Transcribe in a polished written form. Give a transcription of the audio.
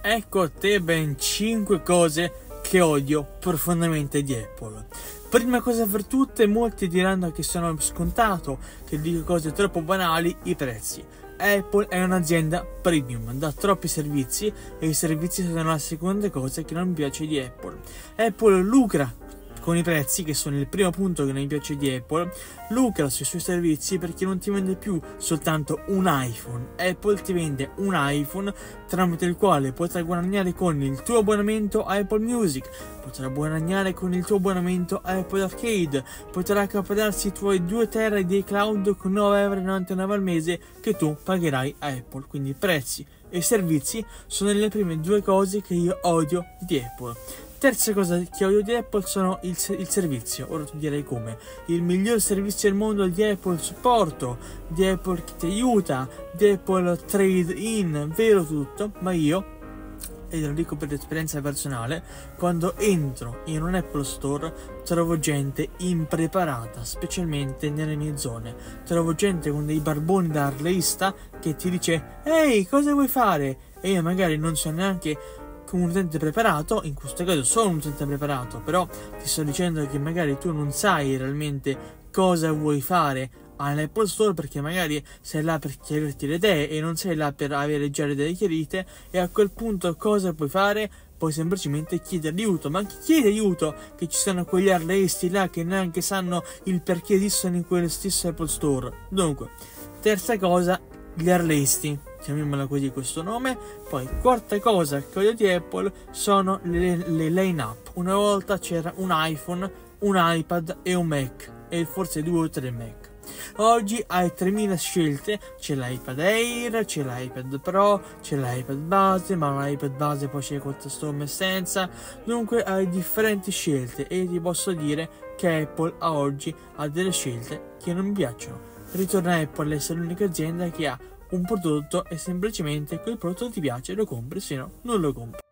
Ecco a te ben 5 cose che odio profondamente di Apple. Prima cosa per tutte, molti diranno che sono scontato, che dico cose troppo banali, i prezzi. Apple è un'azienda premium, dà troppi servizi e i servizi sono la seconda cosa che non mi piace di Apple. Apple lucra con i prezzi, che sono il primo punto che non mi piace di Apple, lucra sui suoi servizi perché non ti vende più soltanto un iPhone. Apple ti vende un iPhone tramite il quale potrai guadagnare con il tuo abbonamento a Apple Music, potrai guadagnare con il tuo abbonamento a Apple Arcade, potrai accaparrarsi i tuoi 2 tera di cloud con 9,99€ al mese che tu pagherai a Apple. Quindi prezzi e servizi sono le prime 2 cose che io odio di Apple. Terza cosa che odio di Apple sono il servizio. Ora tu direi come. Il miglior servizio al mondo di Apple supporto, di Apple che ti aiuta, di Apple trade in, vero tutto, ma io, e lo dico per esperienza personale, quando entro in un Apple Store trovo gente impreparata, specialmente nelle mie zone. Trovo gente con dei barboni da arleista che ti dice «Ehi, cosa vuoi fare?» E io magari non so neanche un utente preparato, in questo caso sono un utente preparato, però ti sto dicendo che magari tu non sai realmente cosa vuoi fare all'Apple Store, perché magari sei là per chiarirti le idee e non sei là per avere già le idee chiarite, e a quel punto cosa puoi fare? Puoi semplicemente chiedere aiuto, ma anche chiedi aiuto, che ci sono quegli arleisti là che neanche sanno il perché esistono in quel stesso Apple Store. Dunque, terza cosa, gli arleisti, chiamiamola così questo nome. Poi quarta cosa che odio di Apple sono le line-up. Una volta c'era un iPhone, un iPad e un Mac, e forse 2 o 3 Mac. Oggi hai 3000 scelte, c'è l'iPad Air, c'è l'iPad Pro, c'è l'iPad base, ma l'iPad base poi c'è col tasto home e senza. Dunque hai differenti scelte e ti posso dire che Apple a oggi ha delle scelte che non mi piacciono. Ritorna Apple a essere l'unica azienda che ha un prodotto e semplicemente quel prodotto ti piace, lo compri, se no non lo compri.